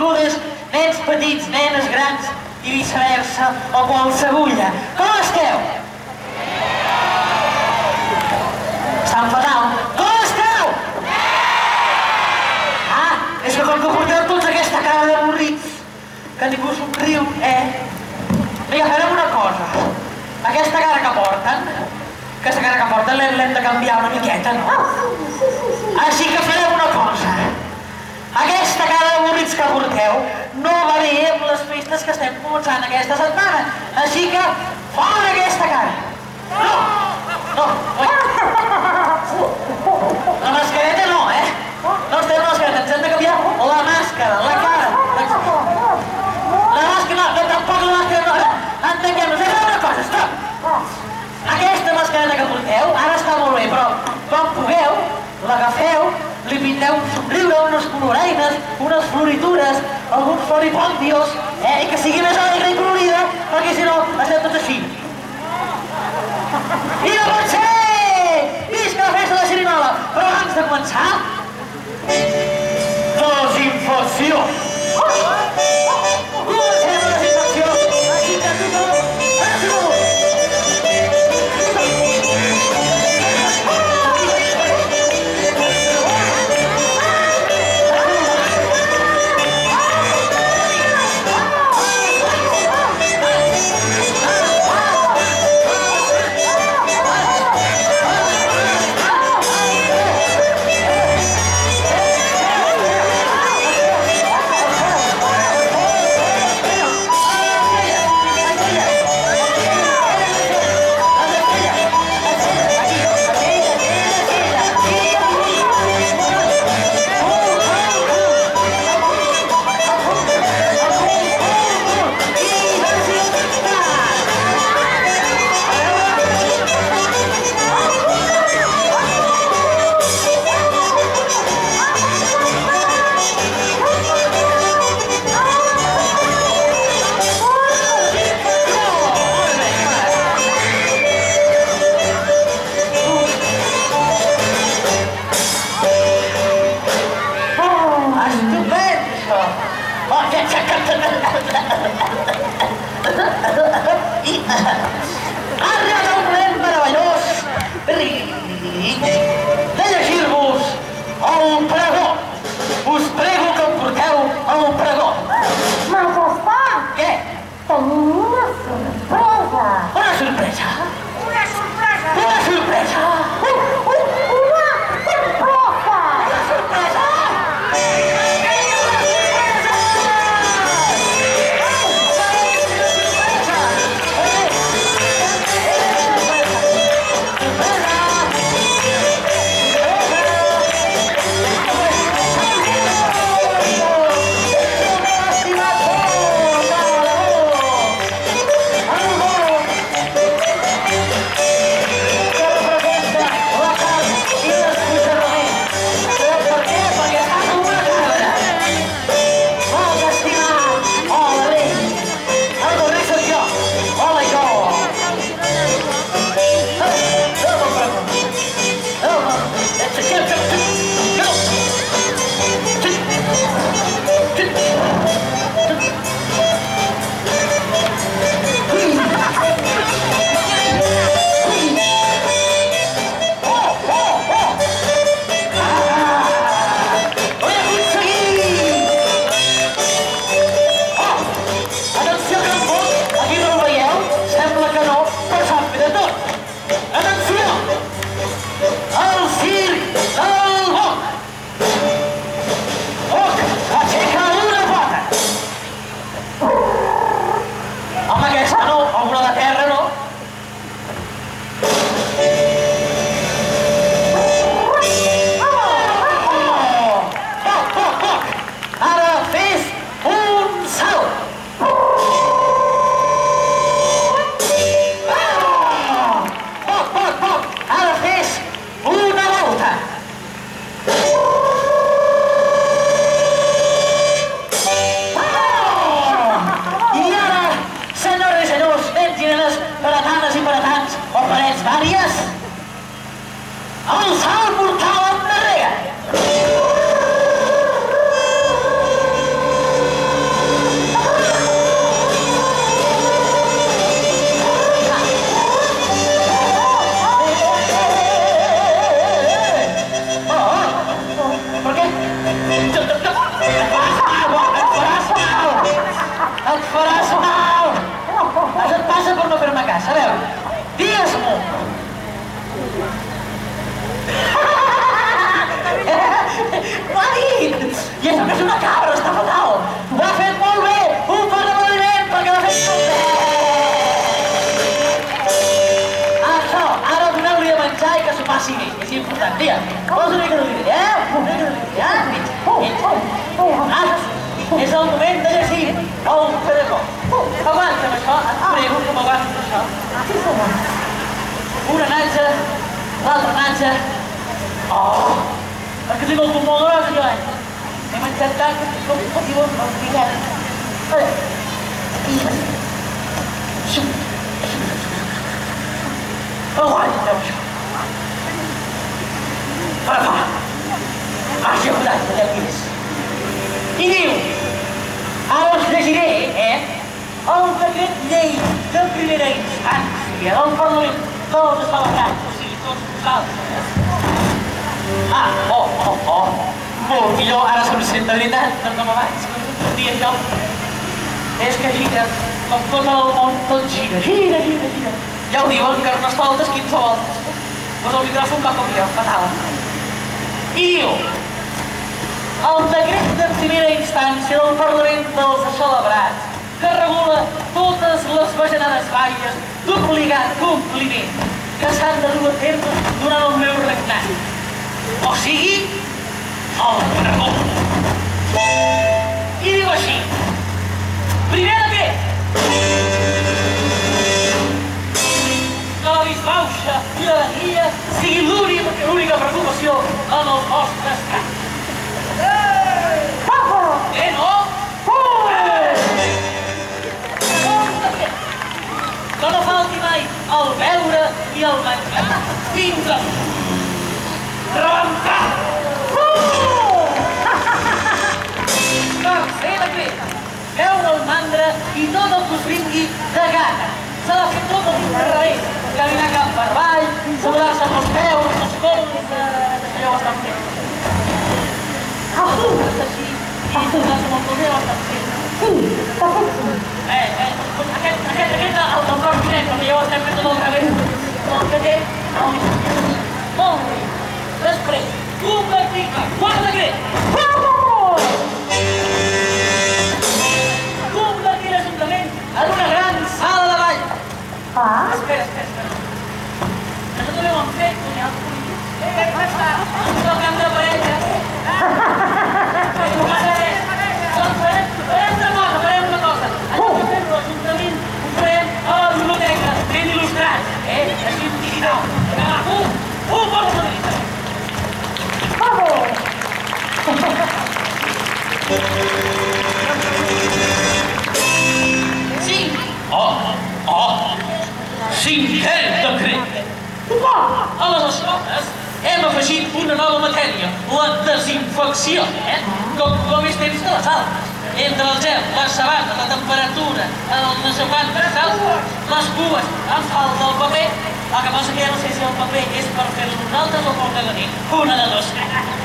benvingudes, nens petits, nenes grans i viceversa, o qualsevulla. Com esteu? Estan fatal. Com esteu? Ah, és que com que porteu tots aquesta cara d'avorrits, que ningú somriu, Vinga, farem una cosa. Aquesta cara que porten l'hem de canviar una miqueta, no? Així que farem una cosa. Aquesta cara d'avorrits que porteu no va bé amb les festes que estem començant aquesta setmana. Així que, fora aquesta cara! No, la mascareta no, No estem amb la mascareta, ens hem de canviar la màscara, la cara. La màscara, no, tampoc la màscara no. Entenguem-nos, fem una cosa, stop! Aquesta mascareta que porteu ara està molt bé, però quan pugueu, l'agafeu, li pinteu un somriure, unes coloraines, unes floritures, alguns floripondios, i que sigui més alegre i colorida, perquè si no, estem tots així. I no pot ser! Visca la festa de la xerinola! Però abans de començar... desinfecció! Comencem la desinfecció! Així que tothom... notícia important. Dia, vols una mica d'oliver, una mica d'oliver, és el moment de llegir el pedagog. Aguanta'm això, et prego que m'aguantis això. Una natja, l'altra natja. Oh, perquè tinc el cul molt gros, jo, He menjat tant que com diuen els picats. Aguanta'm això. Però hagi ajudat, allà més. I diu, ara us llegiré, el decret llei de primera instància del Parlament dels Celebrats, o sigui, tots vosaltres. Molt millor, ara se'm sent de veritat, no com abans, que no dient jo. És que gira, com tot el món, tot gira. Ja ho diuen, que no es faltes 15 voltes. Doncs el micròfon va com jo, fatal. I diu, el decret de primera instància del Parlament dels Celebrats que regula totes les bajanades vàries d'obligat compliment que s'han de dur a terme durant el meu regnat. O sigui, el pregó. I diu així, primer decret, que la disbauxa i l'alegria sigui l'única preocupació en els vostres camps. No? Que no falti mai el beure i el menjar fins a rebentar. Tercer decret, veure el mandra i tot el que us vingui de gana. S'ha de fer tot el que revés, caminar cap per avall, saludar-se amb els peus, els cols, això ho estan fent. Així, i saludar-se amb els cols, ja ho estan fent. Aquest el propi net, perquè ja ho estem fent tot el revés. El que té, molt bé. Després, un article, quart decret. Convertir l'Ajuntament en una gran sala de ball. Espera. Això també ho han fet, els polítics. Ens toquen de parella. Farem una cosa. Allò que fem l'Ajuntament ho farem a la biblioteca, ben il·lustrat. Així digital. Un bon modista. Sí. Cinquè decret. A les escoles hem afegit una nova matèria, la desinfecció, com és temps de les altres. Entre el gel, les sabates, la temperatura, el no sé quant, les cues, em falta el paper. El que passa que ja no sé si el paper és per fer-lo nosaltres o pel caganer. Una de dos.